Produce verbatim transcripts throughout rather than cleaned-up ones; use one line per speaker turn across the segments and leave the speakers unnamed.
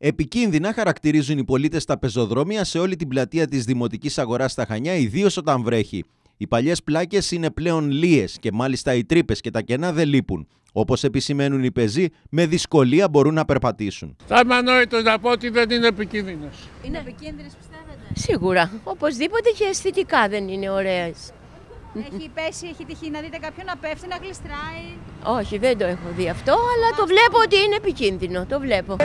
Επικίνδυνα χαρακτηρίζουν οι πολίτες τα πεζοδρόμια σε όλη την πλατεία της Δημοτικής Αγοράς στα Χανιά, ιδίως όταν βρέχει. Οι παλιές πλάκες είναι πλέον λίες και μάλιστα οι τρύπες και τα κενά δεν λείπουν. Όπως επισημαίνουν οι πεζοί, με δυσκολία μπορούν να περπατήσουν.
Θα είμαι ανόητος να πω ότι δεν είναι επικίνδυνος.
Είναι επικίνδυνες, πιστεύετε?
Σίγουρα. Οπωσδήποτε και αισθητικά δεν είναι ωραίες.
Έχει πέσει, έχει τυχεί να δείτε κάποιον να πέφτει, να γλιστράει?
Όχι, δεν το έχω δει αυτό, αλλά το βλέπω ότι είναι επικίνδυνο. Το βλέπω.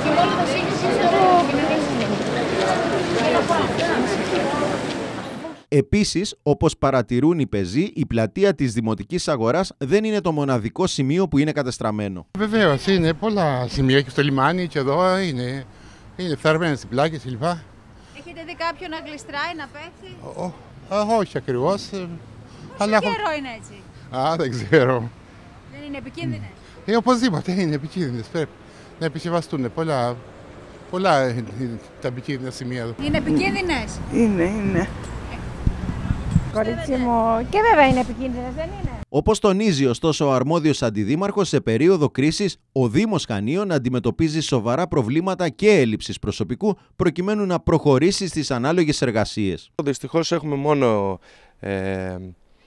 Επίσης, όπως παρατηρούν οι πεζοί, η πλατεία της Δημοτικής Αγοράς δεν είναι το μοναδικό σημείο που είναι κατεστραμμένο.
Βεβαίως, είναι πολλά σημεία και στο λιμάνι και εδώ είναι, είναι φθαρμένες οι πλάκες κλπ.
Έχετε δει κάποιον να γλιστράει, να πέφτει?
Ο, ο, όχι ακριβώς.
Πόσο καιρό έχω... είναι έτσι?
Α, δεν ξέρω.
Δεν είναι επικίνδυνες?
Ε, οπωσδήποτε είναι επικίνδυνες. Πρέπει να επισεβαστούν πολλά, πολλά τα επικίνδυνα σημεία εδώ.
Είναι επικίνδυνες?
Είναι, είναι. Κορίτσι μου, και βέβαια είναι επικίνδυνες, δεν είναι?
Όπως τονίζει ωστόσο ο αρμόδιος αντιδήμαρχος, σε περίοδο κρίσης ο Δήμος Χανίων αντιμετωπίζει σοβαρά προβλήματα και έλλειψης προσωπικού προκειμένου να προχωρήσει στις ανάλογες εργασίες.
Δυστυχώς έχουμε μόνο ε,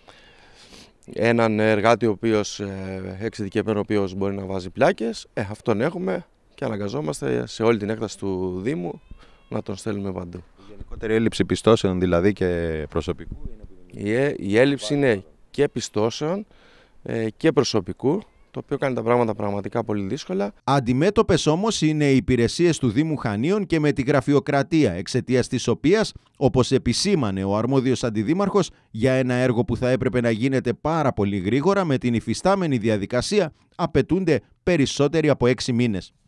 έναν εργάτη ο οποίος, ε, εξειδικευμένο ο οποίος μπορεί να βάζει πλάκες. Ε, αυτόν έχουμε και αναγκαζόμαστε σε όλη την έκταση του Δήμου να τον στέλνουμε παντού.
Γενικότερη έλλειψη πιστώσεων δηλαδή και προσωπικού.
Η, η έλλειψη είναι και πιστώσεων ε, και προσωπικού, το οποίο κάνει τα πράγματα πραγματικά πολύ δύσκολα.
Αντιμέτωπες όμως είναι οι υπηρεσίες του Δήμου Χανίων και με τη γραφειοκρατία, εξαιτίας της οποίας, όπως επισήμανε ο αρμόδιος αντιδήμαρχος, για ένα έργο που θα έπρεπε να γίνεται πάρα πολύ γρήγορα με την υφιστάμενη διαδικασία, απαιτούνται περισσότεροι από έξι μήνες.